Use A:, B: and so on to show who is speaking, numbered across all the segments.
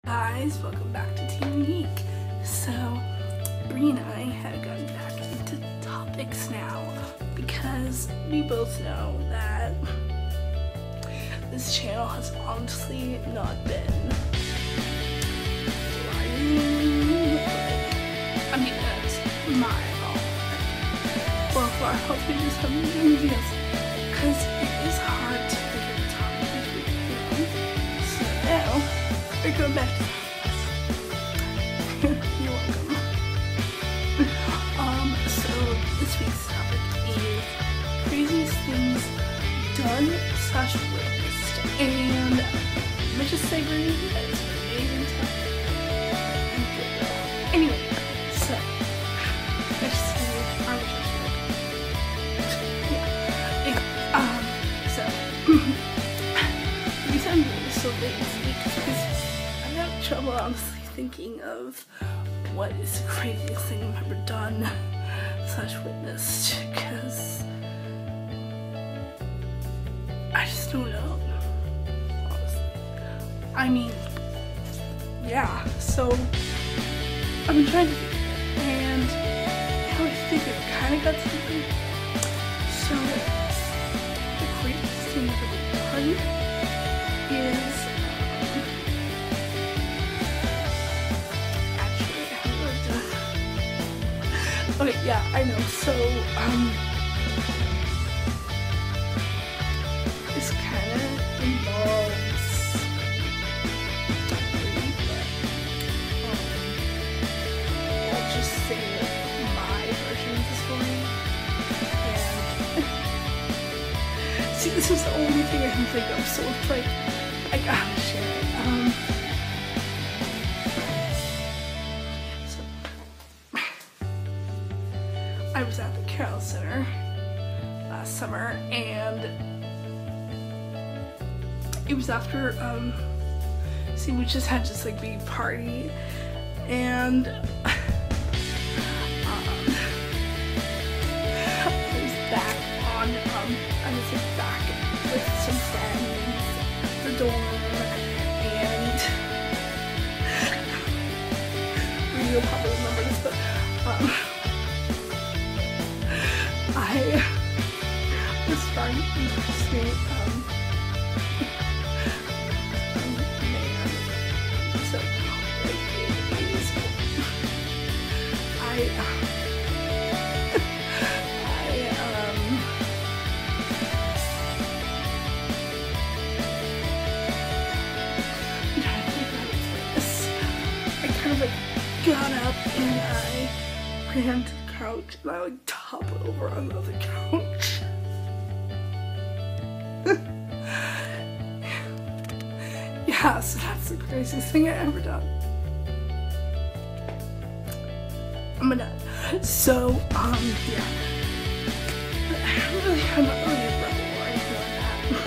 A: Guys, welcome back to Team Unique. So, Bree and I have gotten back into topics now because we both know that this channel has honestly not been thriving. I mean, that's my fault. Well, for our health, we just haven't been doing videos because it is hard to figure the time between them. So now, we're going back to you're welcome. So this week's topic is craziest things done / witnessed. And let me just say, Bree, that is an amazing topic. Anyway, so let's see our so the reason I'm doing this so late this week is because I'm having trouble honestly thinking of what is the craziest thing I've ever done / witnessed, because I just don't know, honestly. I mean, yeah, so I've been trying to think, and how I think it kind of got something. So the craziest thing I've ever done is okay, yeah, I know. So, this kind of involves I'll just say my version of the story. And see, this was the only thing I can think of, so it's like, I gotta share it. I was at the Carroll Center last summer, and it was after, see, we just had this like big party, and I was back on, I was like back with some friends at the dorm, and you'll probably remember this, but I was starting to impersonate man. So like it is I kind of like got up and I ran to the couch and I like toppled over onto the couch. Yeah, so that's the craziest thing I ever done. I'm done. So, yeah. I'm not really a rebel or anything like that.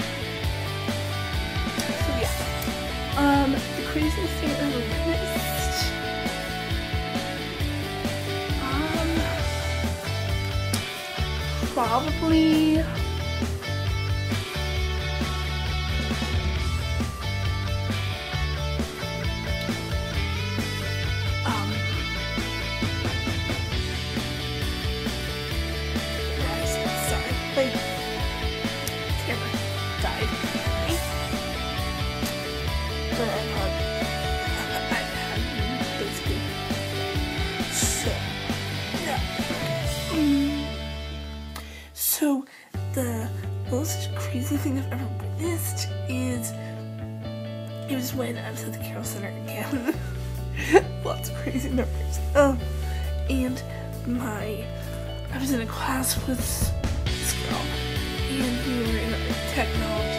A: So yeah. The craziest thing I ever witnessed. Probably sorry, like camera died. Or I had basically. So yeah. So the most crazy thing I've ever witnessed is, it was when I was at the Carroll Center again. Lots of crazy memories. And I was in a class with this girl, and we were in technology.